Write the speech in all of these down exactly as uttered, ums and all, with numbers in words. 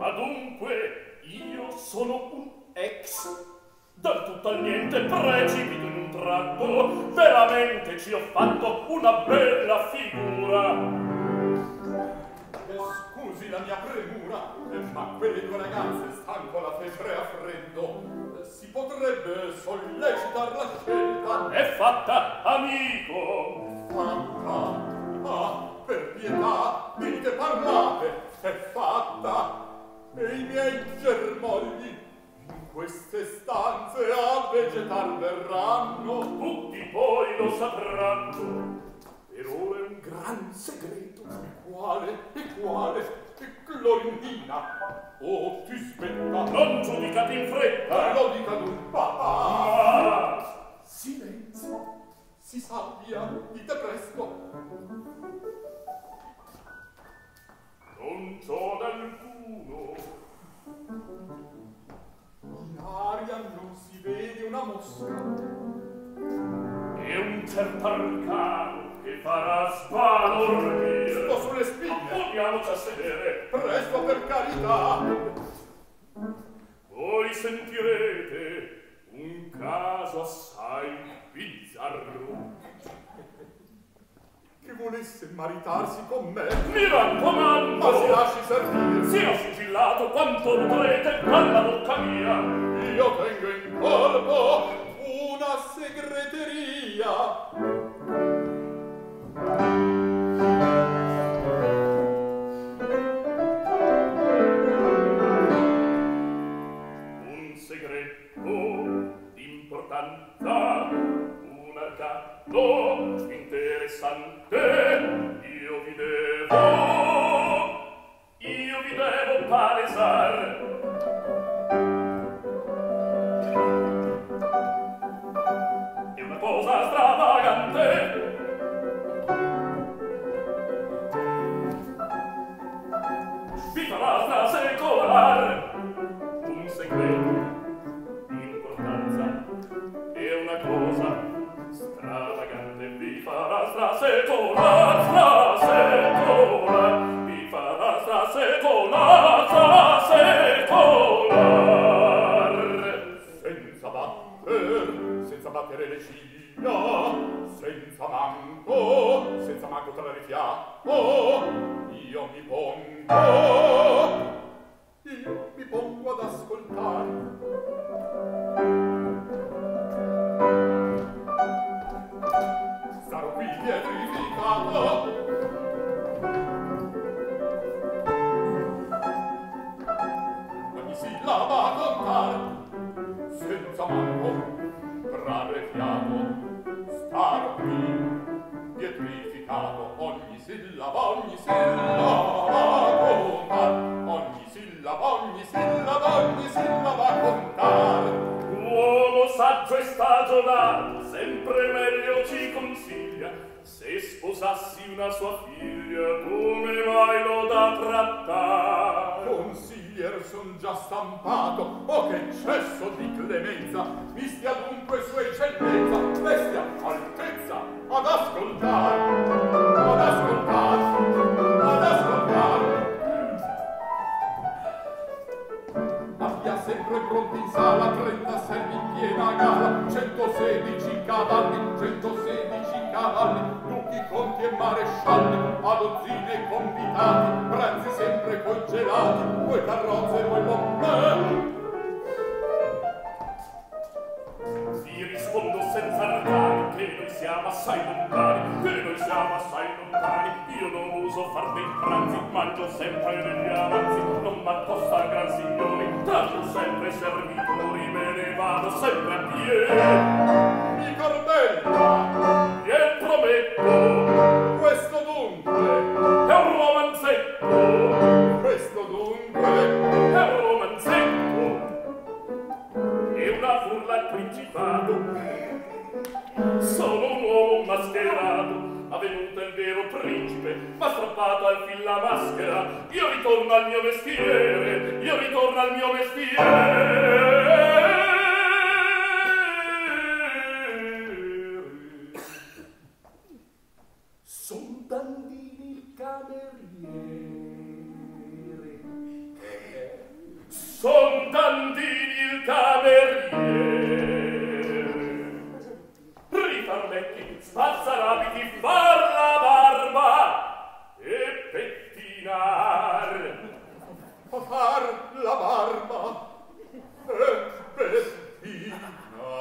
Ma dunque, io sono un ex. Dal tutto al niente precipito in un tratto. Veramente ci ho fatto una bella figura. Scusi la mia premura, ma quelle due ragazze stanco la febbre a freddo. Si potrebbe sollecitar la scelta? È fatta, amico. Fatta? Ah, per pietà, dite parlate, è fatta. E i miei germogli in queste stanze a vegetar verranno. Tutti poi lo sapranno. Per ora è un gran segreto. Quale? E quale? Clorinina? Oh, ti spetta. Non giudicate in fretta. Lo dica d'un papà. Ma... silenzio. Si sappia, dite presto. Non c'ho d'alcuno. In aria non si vede una mosca. E un certo arcano che farà sbalordire. Sto sulle spine. Andiamoci a sedere. Presto, per carità. Voi sentirete un caso assai bizzarro. Che volesse maritarsi con me. Mi raccomando. Ma si lasci servire. Sia sigillato quanto potrete dalla bocca mia. Io tengo in corpo una segreteria. Un segreto d'importanza, un arcano interessante. Io vi devo, io vi devo palesare. È una cosa stravagante. Vi farà strasecolare. Un segreto di importanza è una cosa stravagante. Vi farà strasecolare, strasecolare. Vi farà strasecolare, strasecolare. Senza batter, senza battere le ciglia, senza manco, senza manco trarre fiato, io mi pongo, io mi pongo ad ascoltare. Starò qui pietrificato. Ogni sillaba contare, senza manco trarre fiato. Starò qui pietrificato. Ogni sillaba, ogni sillaba contare. Ogni sillaba, ogni sillaba, ogni sillaba contare. Uomo saggio e stagionato, sempre meglio ci consiglia. Se sposassi una sua figlia, come mai lo da trattare? Consiglier son già stampato. Oh, che eccesso di clemenza! Mi stia dunque sua eccellenza, bestia, altezza, ad ascoltare, ad ascoltare, ad ascoltare. Abbia sempre pronti in sala trentasei in piena gala, centosedici cavalli, centosedici cavalli, duchi, conti e marescialli, a dozzine convitati, pranzi sempre coi gelati, voi carrozze, voi bombè. Vi rispondo senza arcani che noi siamo assai lontani, che noi siamo assai lontani. Io non uso far dei pranzi, mangio sempre negli avanzi, non m'accosta a gran signori, tratto sempre servitori, me ne vado sempre a piedi. Mi corbella, Gliel prometto, questo dunque è un romanzetto, questo dunque è un romanzetto, è una furla al principato. Sono un uomo mascherato, avvenuto il vero principe, m'ha strappato al fil la maschera. Io ritorno al mio mestiere, io ritorno al mio mestiere. Son Dandini il cameriere. pettinar. A far la barba e pettinar.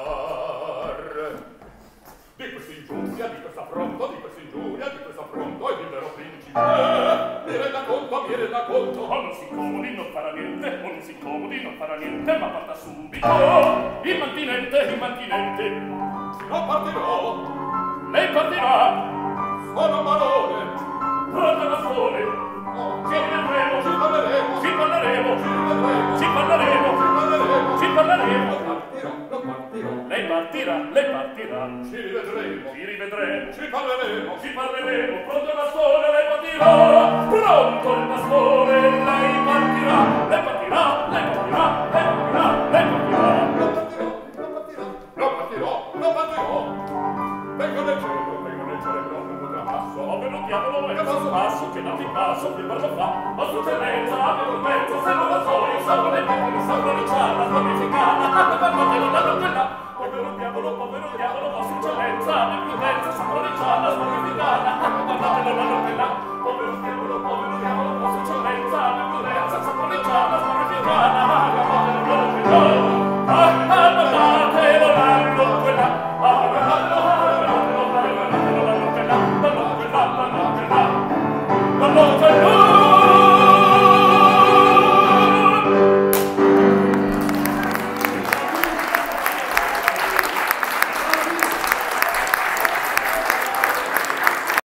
Di questa ingiuria, di questa affronto, di questa ingiuria, di questo affronto, il vero principe. Eh, mi renda conto, mi renda conto. O non si incomodi, non farà niente, o non si incomodi, non farà niente, ma parta subito. Immantinente, immantinente. Non partirò. Lei partirà. Sono barone. Pronto la sole. No, Ci rivedremo. ci parleremo. Ci parleremo. Ci rivedremo. Ci parleremo. Ci parleremo. Ci parleremo. Non partirò, non partirò. Lei partirà, lei partirà. Ci rivedremo. Ci rivedremo. Ci parleremo. Ci parleremo. Pronto il bastone, lei partirà. Pronto il bastone, lei partirà. Lei partirà, lei partirà, lei partirà, lei partirà. Non partirò, non partirò. Non partirò, non partirò. Vengo nel cielo, vengo nel cielo, non potrà passo. Oh, per un diavolo, è Che passo? passo, che non ti passo, che per lo fa. Ma su eccellenza, per un mezzo, se non la so, io salvo le mani, salvo le ciarla, glorificata. Ah, ma non te lo danno quella. Povero diavolo, povero diavolo, ma su eccellenza, per un mezzo, salvo le ciarla, glorificata. Ah, ma non te lo danno quella.